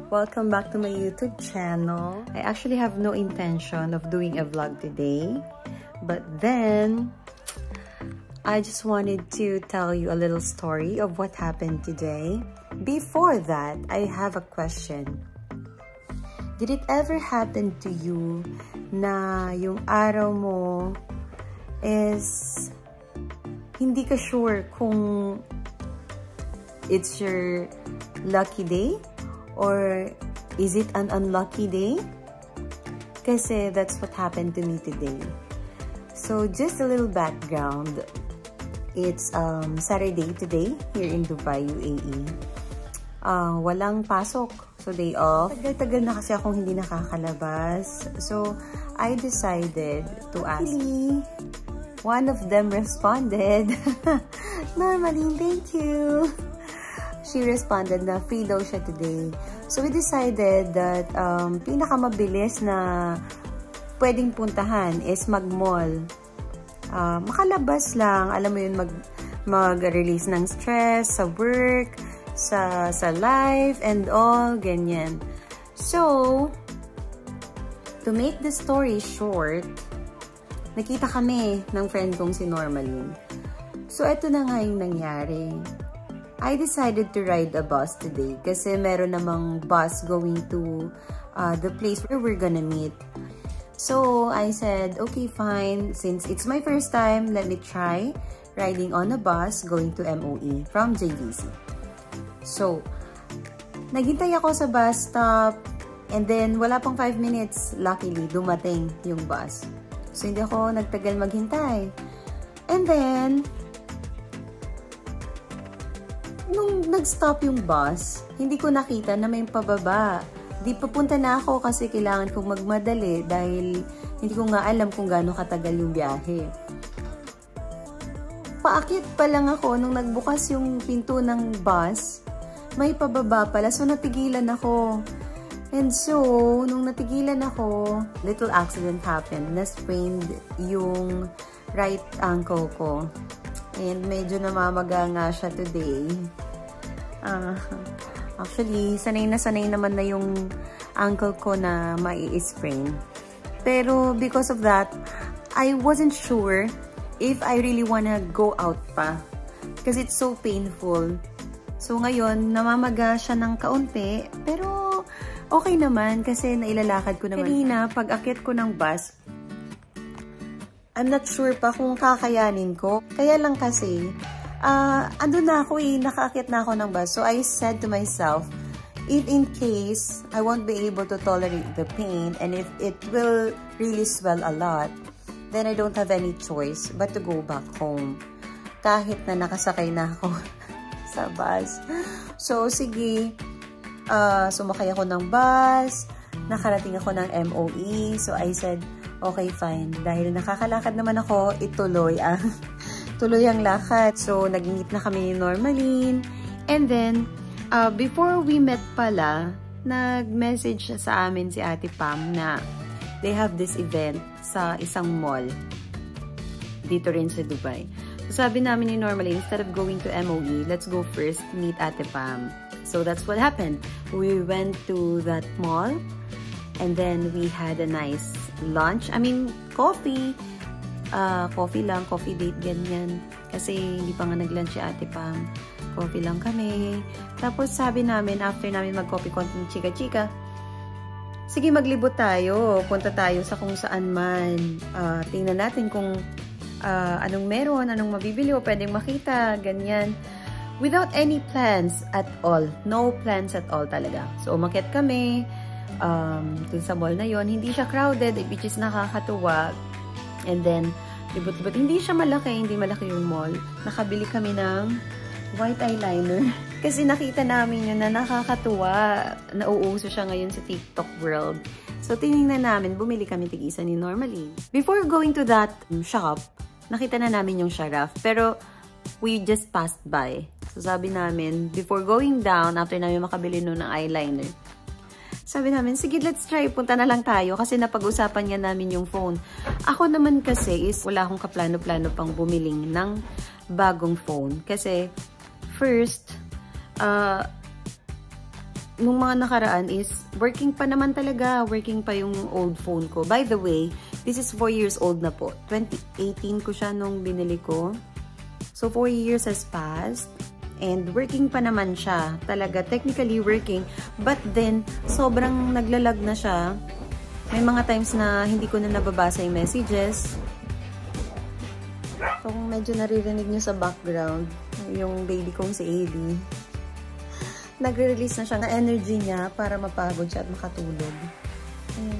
Welcome back to my YouTube channel. I actually have no intention of doing a vlog today, but then I just wanted to tell you a little story of what happened today. Before that, I have a question. Did it ever happen to you na yung araw mo is hindi ka sure kung it's your lucky day or is it an unlucky day? Kasi that's what happened to me today. So just a little background. It's Saturday today here in Dubai, UAE. Walang pasok. So day off. Tagal-tagal na kasi akong hindi nakakalabas. So I decided to ask. One of them responded. Normally, thank you. She responded na free daw siya today. So we decided that pinakamabilis na pwedeng puntahan is mag-mall. Makalabas lang, alam mo yun, mag-release ng stress sa work, sa life, and all, ganyan. So, to make the story short, nakita kami ng friend kong si Normaline. So, eto na nga yung nangyari. I decided to ride a bus today kasi meron namang bus going to the place where we're gonna meet. So, I said, okay, fine. Since it's my first time, let me try riding on a bus going to MOE from JVC. So, naghintay ako sa bus stop and then wala pang 5 minutes, luckily, dumating yung bus. So, hindi ako nagtagal maghintay. And then, nung nag-stop yung bus, hindi ko nakita na may pababa. Di papunta na ako kasi kailangan kong magmadali dahil hindi ko nga alam kung gaano katagal yung biyahe. Paakyat pa lang ako nung nagbukas yung pinto ng bus, may pababa pala. So, natigilan ako. And so, nung natigilan ako, little accident happened. Na-sprained yung right ankle ko. And medyo namamaga nga siya today. Actually, sanay naman na yung ankle ko na mai-sprain. Pero because of that, I wasn't sure if I really wanna go out pa. Kasi it's so painful. So ngayon, namamaga siya ng kaunti. Pero okay naman kasi nailalakad ko naman. Kanina, pag akyat ko ng bus, I'm not sure pa kung kakayanin ko. Kaya lang kasi, andun na ako nakaakyat na ako ng bus. So I said to myself, if in case I won't be able to tolerate the pain and if it will really swell a lot, then I don't have any choice but to go back home. Kahit na nakasakay na ako sa bus. So sige, sumakay ako ng bus, nakarating ako ng MOE. So I said, okay, fine. Dahil nakakalakad naman ako, tuloy ang lakad. So, nag-meet na kami ni Normaline. And then, before we met pala, nag-message sa amin si Ate Pam na they have this event sa isang mall dito rin sa Dubai. So, sabi namin ni Normaline, instead of going to MOE, let's go first meet Ate Pam. So, that's what happened. We went to that mall and then we had a nice lunch. I mean, coffee. Coffee lang, coffee date, ganyan. Kasi hindi pa nga nag-lunch si Ate Pam. Coffee lang kami. Tapos sabi namin, after namin mag-coffee, konting chika-chika, sige, maglibot tayo. Punta tayo sa kung saan man. Tingnan natin kung anong meron, anong mabibili o pwedeng makita, ganyan. Without any plans at all. No plans at all talaga. So, umakyat kami dun sa mall na yon. Hindi siya crowded, which is nakakatuwa. And then, libot-libot. Hindi siya malaki, hindi malaki yung mall. Nakabili kami ng white eyeliner. Kasi nakita namin yun na nakakatuwa. Nauuso siya ngayon sa TikTok world. So, tinignan namin, bumili kami tig-isa ni Normaline. Before going to that shop, nakita na namin yung Sharaf. Pero, we just passed by. So, sabi namin, before going down, after namin makabili nun ng eyeliner, sabi namin, sige, let's try. Punta na lang tayo kasi napag-usapan nga namin yung phone. Ako naman kasi is wala akong kaplano-plano pang bumiling ng bagong phone. Kasi, first, nung mga nakaraan is working pa naman talaga. Working pa yung old phone ko. By the way, this is 4 years old na po. 2018 ko siya nung binili ko. So, 4 years has passed. And working pa naman siya. Talaga, technically working. But then, sobrang naglalag na siya. May mga times na hindi ko na nababasa yung messages. So, kung medyo naririnig nyo sa background, yung baby kong si Ailey, nagre-release na siya ng energy niya para mapagod siya at makatulog. Ayan.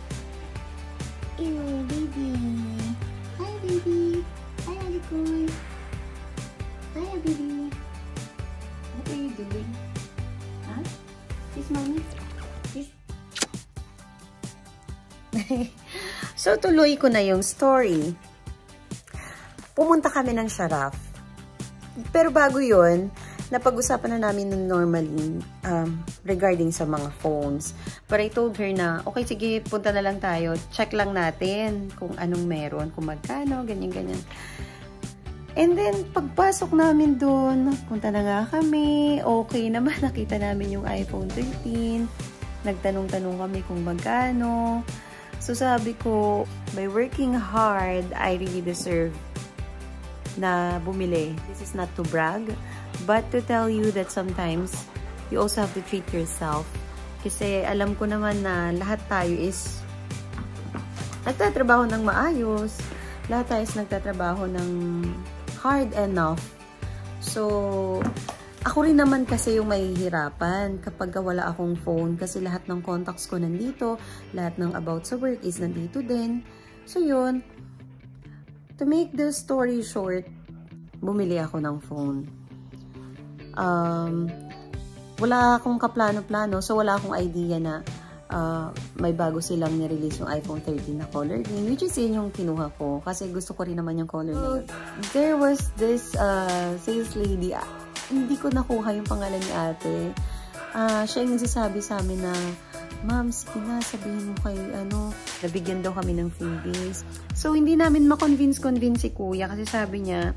Ew, baby! Hi, baby! Hi, Alikon! Hi, baby! What are you doing? Huh? Kiss mommy? Kiss? So, tuloy ko na yung story. Pumunta kami ng Sharaf. Pero bago yun, napag-usapan na namin normally regarding sa mga phones. But I told her na, okay, sige, punta na lang tayo. Check lang natin kung anong meron, kung magkano, ganyan-ganyan. And then, pagpasok namin doon, punta na nga kami. Okay naman, nakita namin yung iPhone 13. Nagtanong-tanong kami kung magkano. So, sabi ko, by working hard, I really deserve na bumili. This is not to brag, but to tell you that sometimes you also have to treat yourself. Kasi alam ko naman na lahat tayo is nagtatrabaho ng maayos. Lahat tayo is nagtatrabaho ng hard enough. So, ako rin naman kasi yung mahihirapan kapag wala akong phone. Kasi lahat ng contacts ko nandito. Lahat ng about sa work is nandito din. So, yun. To make the story short, bumili ako ng phone. Wala akong kaplano-plano, so wala akong idea na may bago silang nirelease yung iPhone 13 na color green, which is yun yung kinuha ko, kasi gusto ko rin naman yung color na yun. There was this sales lady, hindi ko nakuha yung pangalan ni ate. Siya yung nagsasabi sa amin na, ma'am, sige na, sabihin mo kay, nabigyan daw kami ng freebies. So, hindi namin ma-convince si kuya kasi sabi niya,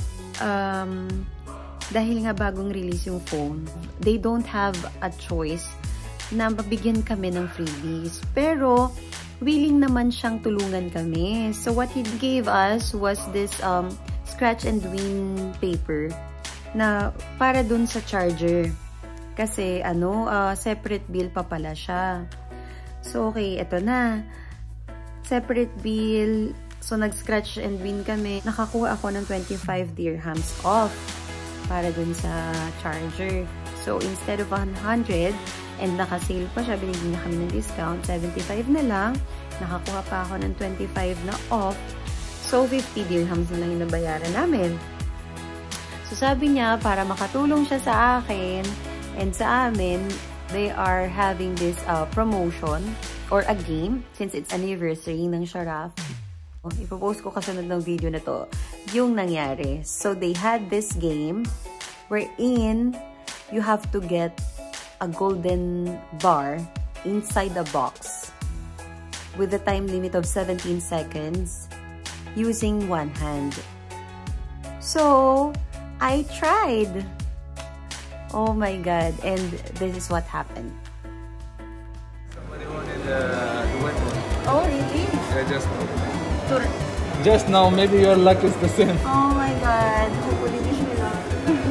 dahil nga bagong release yung phone, they don't have a choice na mabigyan kami ng freebies. Pero, willing naman siyang tulungan kami. So, what he gave us was this scratch and win paper na para dun sa charger. Kasi, separate bill pa pala siya. So, okay, eto na. Separate bill. So, nag-scratch and win kami. Nakakuha ako ng 25 dirhams off para dun sa charger. So, instead of 100, and naka-sale pa siya, binigyan na kami ng discount, 75 na lang. Nakakuha pa ako ng 25 na off. So, 50 dirhams na lang yung nabayaran namin. So, sabi niya, para makatulong siya sa akin, and sa amin, they are having this promotion or a game since it's anniversary ng Sharaf. Ipopost ko kasunod ng video na to yung nangyari. So, they had this game wherein you have to get a golden bar inside the box with a time limit of 17 seconds using one hand. So, I tried. Oh my God, and this is what happened. Somebody wanted the wet one. Oh, really? Yeah, just now. Just now, maybe your luck is the same. Oh my God. Hopefully, wish me luck.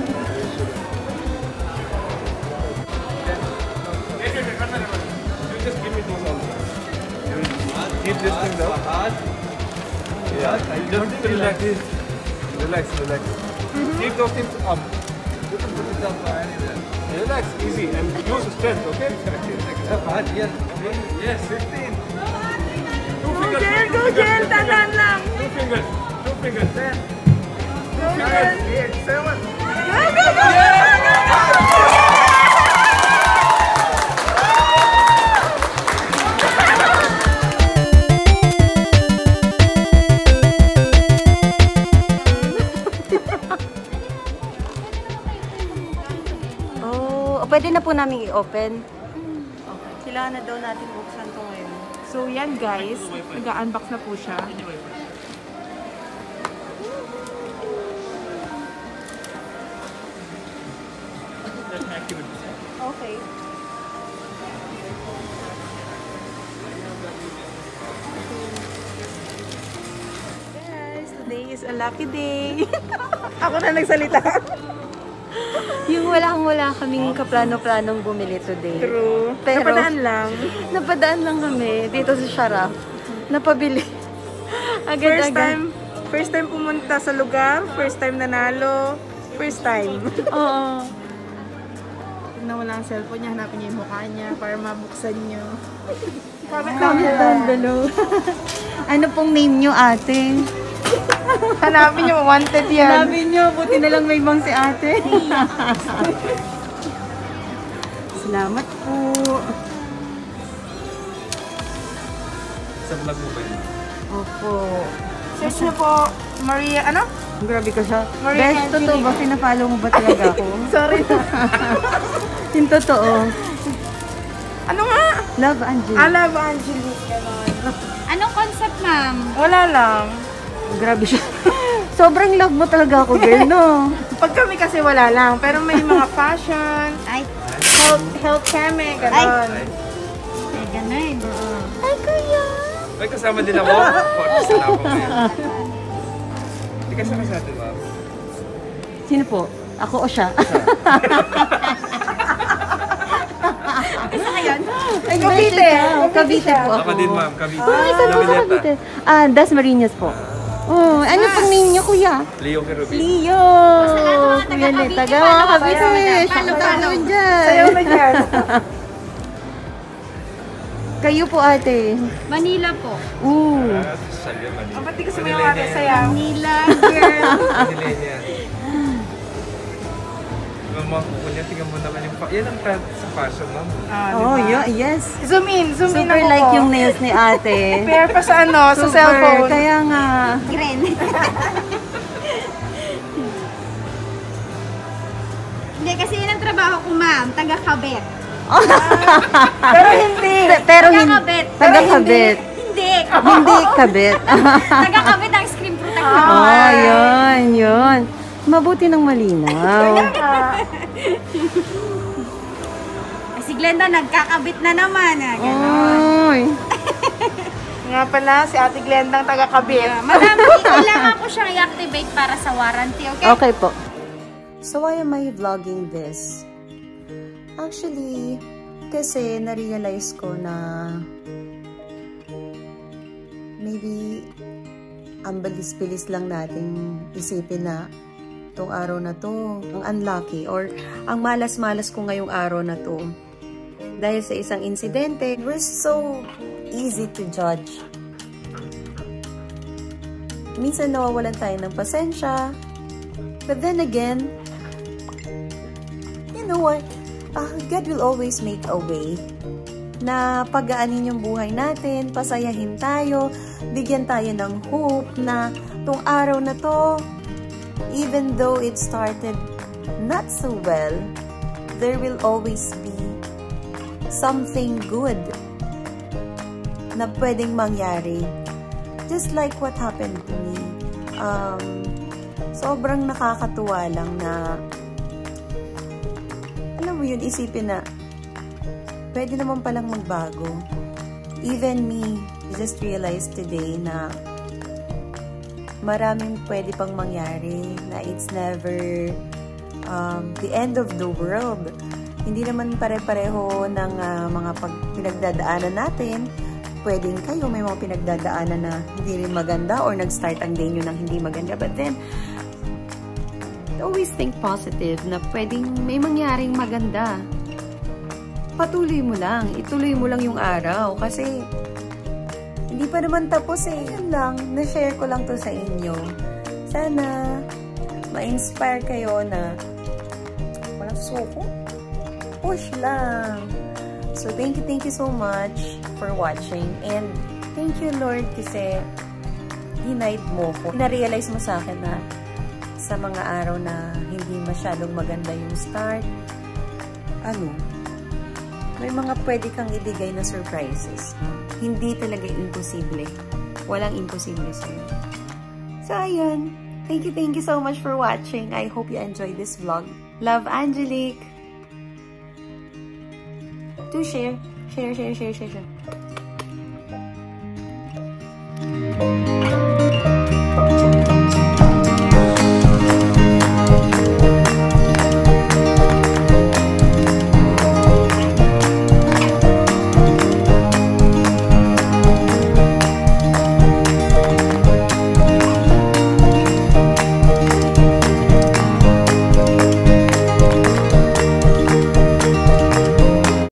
You just give me those also. Keep this thing down. Yeah, just relax. Relax. Keep those things up. You can put it up anywhere. Relax, easy, and use strength, okay? Yes, 15. Two fingers. Two fingers. 10. 9, 8, 7. Pwede na po namin i-open. Okay. Kailangan na daw natin buksan to ngayon. So, yan guys. Nag-unbox na po siya. Okay. Today is a lucky day. Ako na nagsalita. Yung wala kaming kaplano-planong bumili today. True. Pero, Napadaan lang kami dito sa Sharaf. Napabili. Agad-agad. First time pumunta sa lugar, first time nanalo, first time. Oo. Pag nawala ang cellphone niya, hanapin niya yung mukha niya para mabuksan niyo. Comment down below. Ano pong name nyo, ate? Hanapin niyo, wanted yan. Hanapin nyo, buti na lang may bang si ate. Salamat po. Sa vlog mo ba yun? Opo. Search niyo po, Maria, ano? Grabe ka siya. Maria Best, totoo ba? Pina-follow mo ba talaga ako? Sorry. Yung totoo. Ano nga? Love Angelique. Love Angelique. Ganon. Anong concept, ma'am? Wala lang. Grabe siya. Sobrang love mo talaga ako, girl, no? Pag kami kasi wala lang. Pero may mga fashion, Ay, health chemi, ganon. ay ganun. Ay, kuya. Ay, kasama din ako. Podcast na ako ngayon. Hindi kasama sa atin, ma'am. Sino po? Ako o siya? Isa ka yun? Ay, Cavite. Cavite po ako. Ako din, ma'am. Cavite. Ay, saan po sa Cavite? Dasmariñas po. Oh, ano pong name niyo, kuya? Leo Kerubin. Leo! Kuya Leo, taga mga Cavite. Siya ka dyan. Sayaw na dyan. Kayo po, ate. Manila po. Ooh. Salya, Manila. Ang pati kasi may mga sayaw. Manila, girl. Manila. Mga kukunya, tingnan mo naman yung... Yan ang trend sa fashion, ma'am. Oh, yes. Zoom in Super ako like ko. yung nails ni ate. Pair pa sa sa Super, cellphone. kaya nga. Green. Hindi, kasi yun ang trabaho ko, ma'am. Taga-kabit. Pero hindi. Pero Taga-kabit. Taga-kabit. Hindi. Hindi kabit. Taga-kabit ang screen protector. Oh, yun. Mabuti ng malinaw. Si Glenda, nagkakabit na naman. Oy. Nga pala, si Ate Glendang taga-kabit. Madam, kailangan ko siyang i-activate para sa warranty, okay? Okay po. So why am I vlogging this? Actually, kasi na-realize ko na maybe ang bilis-bilis lang nating isipin na itong araw na to, ang unlucky or ang malas-malas ko ngayong araw na to. Dahil sa isang insidente, we're so easy to judge. Minsan nawawalan tayo ng pasensya. But then again, you know what? God will always make a way na pagaanin yung buhay natin, pasayahin tayo, bigyan tayo ng hope na itong araw na to, even though it started not so well, there will always be something good na pwedeng mangyari. Just like what happened to me. Sobrang nakakatuwa lang na alam mo yun, isipin na pwede naman palang magbago. Even me, just realized today na maraming pwede pang mangyari, na it's never the end of the world. Hindi naman pare-pareho ng mga pinagdadaanan natin. Pwedeng kayo may mga pinagdadaanan na hindi rin maganda or nag-start ang day nyo ng hindi maganda. But then, always think positive na pwedeng may mangyaring maganda. Patuloy mo lang. Ituloy mo lang yung araw. Kasi, hindi pa naman tapos eh. Yan lang. Na-share ko lang to sa inyo. Sana, ma-inspire kayo na walang suko. Push lang. So, thank you so much for watching. And, thank you, Lord, kasi denied mo ko. Na-realize mo sa akin na sa mga araw na hindi masyadong maganda yung start, may mga pwede kang ibigay na surprises. Hindi talaga imposible. Walang imposible sa'yo. So, ayun. Thank you so much for watching. I hope you enjoyed this vlog. Love, Angelique. Do share. Share.